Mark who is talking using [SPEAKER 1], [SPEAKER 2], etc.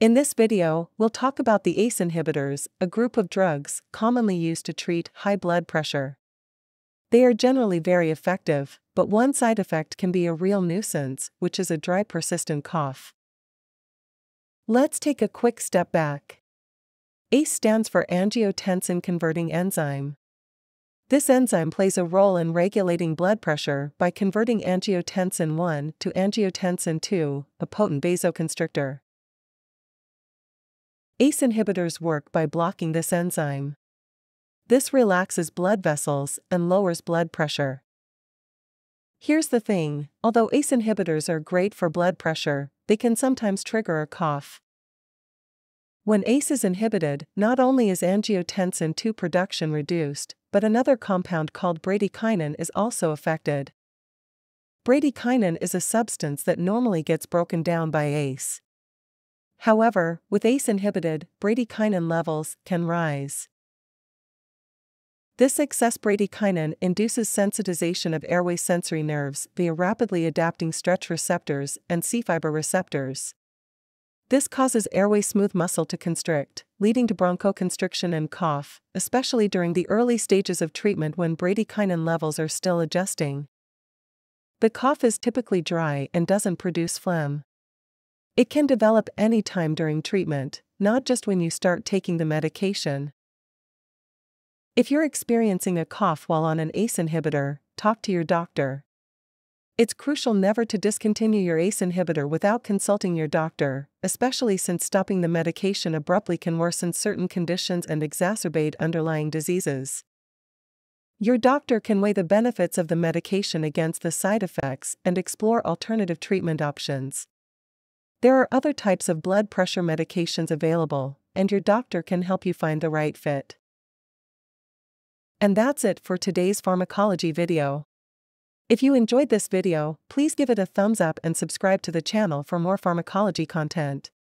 [SPEAKER 1] In this video, we'll talk about the ACE inhibitors, a group of drugs commonly used to treat high blood pressure. They are generally very effective, but one side effect can be a real nuisance, which is a dry persistent cough. Let's take a quick step back. ACE stands for angiotensin-converting enzyme. This enzyme plays a role in regulating blood pressure by converting angiotensin 1 to angiotensin 2, a potent vasoconstrictor. ACE inhibitors work by blocking this enzyme. This relaxes blood vessels and lowers blood pressure. Here's the thing, although ACE inhibitors are great for blood pressure, they can sometimes trigger a cough. When ACE is inhibited, not only is angiotensin 2 production reduced, but another compound called bradykinin is also affected. Bradykinin is a substance that normally gets broken down by ACE. However, with ACE inhibited, bradykinin levels can rise. This excess bradykinin induces sensitization of airway sensory nerves via rapidly adapting stretch receptors and C-fiber receptors. This causes airway smooth muscle to constrict, leading to bronchoconstriction and cough, especially during the early stages of treatment when bradykinin levels are still adjusting. The cough is typically dry and doesn't produce phlegm. It can develop any time during treatment, not just when you start taking the medication. If you're experiencing a cough while on an ACE inhibitor, talk to your doctor. It's crucial never to discontinue your ACE inhibitor without consulting your doctor, especially since stopping the medication abruptly can worsen certain conditions and exacerbate underlying diseases. Your doctor can weigh the benefits of the medication against the side effects and explore alternative treatment options. There are other types of blood pressure medications available, and your doctor can help you find the right fit. And that's it for today's pharmacology video. If you enjoyed this video, please give it a thumbs up and subscribe to the channel for more pharmacology content.